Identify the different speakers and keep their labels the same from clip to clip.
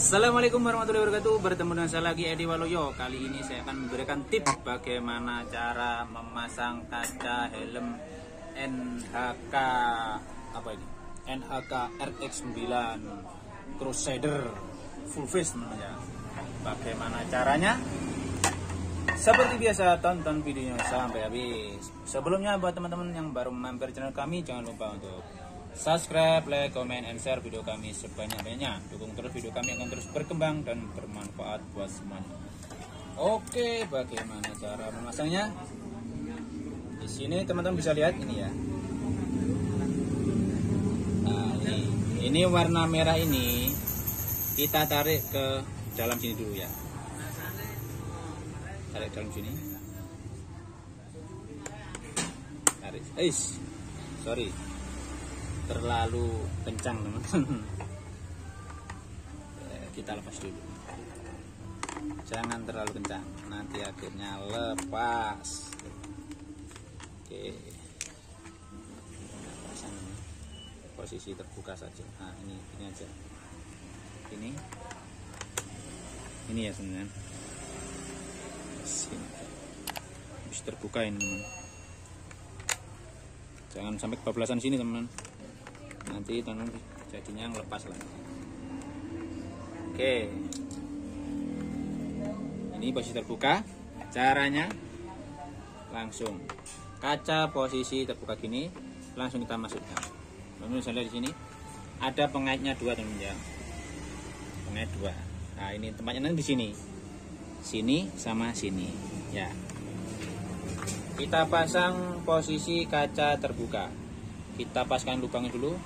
Speaker 1: Assalamualaikum warahmatullahi wabarakatuh. Bertemu dengan saya lagi Edi Waluyo. Kali ini saya akan memberikan tips bagaimana cara memasang kaca helm NHK NHK RX9 Crusader full face namanya. Bagaimana caranya? Seperti biasa, tonton videonya sampai habis. Sebelumnya buat teman-teman yang baru mampir channel kami, jangan lupa untuk subscribe, like, comment, and share video kami sebanyak-banyaknya. Dukung terus video kami akan terus berkembang dan bermanfaat buat semuanya. Oke, bagaimana cara memasangnya? Di sini teman-teman bisa lihat ini ya. Nah, ini warna merah ini kita tarik ke dalam sini dulu ya. Tarik dalam sini. Tarik. Sorry. Terlalu kencang teman-teman. Kita lepas dulu, jangan terlalu kencang, nanti akhirnya lepas. Oke, pasang posisi terbuka saja. Nah, ini aja, ini ya sebenarnya sini habis terbuka ini teman. Jangan sampai kebablasan sini teman, nanti teman jadinya ngelepas lagi. Oke, ini posisi terbuka. Caranya langsung kaca posisi terbuka gini, langsung kita masukkan. Teman-teman bisa lihat di sini ada pengaitnya dua teman ya, pengait dua. Nah, ini tempatnya nanti di sini sama sini ya. Kita pasang posisi kaca terbuka, kita paskan lubangnya dulu.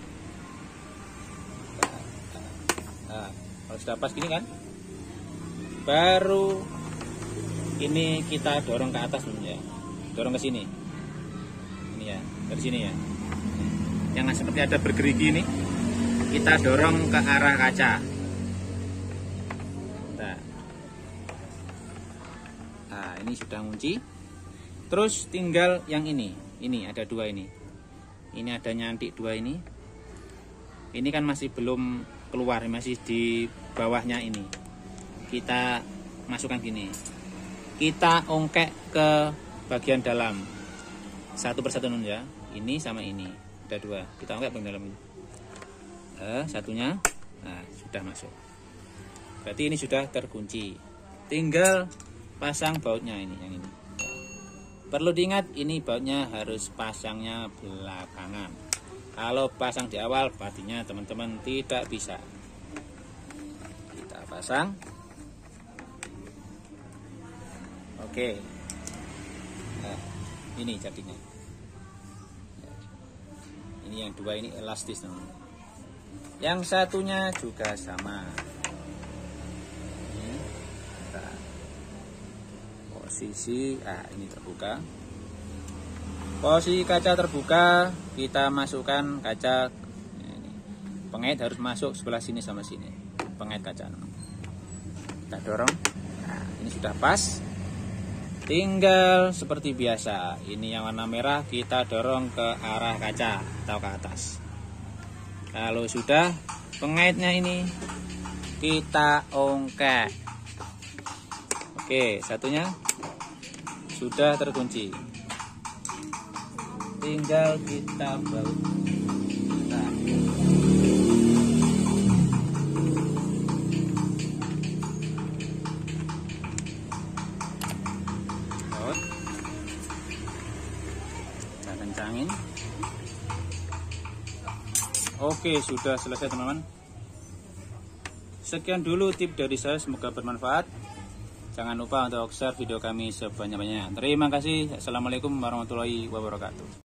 Speaker 1: Nah, kalau sudah pas gini kan, baru ini kita dorong ke atas ya, dorong ke sini. Ini ya, dari sini ya. Yang seperti ada bergerigi ini, kita dorong ke arah kaca. Nah, ini sudah ngunci. Terus tinggal yang ini ada dua ini. Ini ada nyantik dua ini. Ini kan masih belum keluar, masih di bawahnya ini. Kita masukkan gini. Kita ongkek ke bagian dalam. Satu persatu ya. Ini sama ini. Ada dua. Kita ongkek bagian dalam ini. Satunya. Nah, sudah masuk. Berarti ini sudah terkunci. Tinggal pasang bautnya ini, yang ini. Perlu diingat, ini bautnya harus pasangnya belakangan. Kalau pasang di awal, pastinya teman-teman tidak bisa. Kita pasang. Oke. Nah, ini jadinya. Ini yang dua ini elastis teman. Yang satunya juga sama. Posisi ini terbuka. Posisi kaca terbuka, kita masukkan kaca ini. Pengait harus masuk sebelah sini sama sini. Pengait kaca. Kita dorong. Nah, ini sudah pas. Tinggal seperti biasa. Ini yang warna merah kita dorong ke arah kaca atau ke atas. Kalau sudah, pengaitnya ini kita ongkek. Oke, satunya sudah terkunci, tinggal kita baut. Kita kencangin. Oke, sudah selesai teman-teman. Sekian dulu tips dari saya, semoga bermanfaat. Jangan lupa untuk share video kami sebanyak-banyaknya. Terima kasih. Assalamualaikum warahmatullahi wabarakatuh.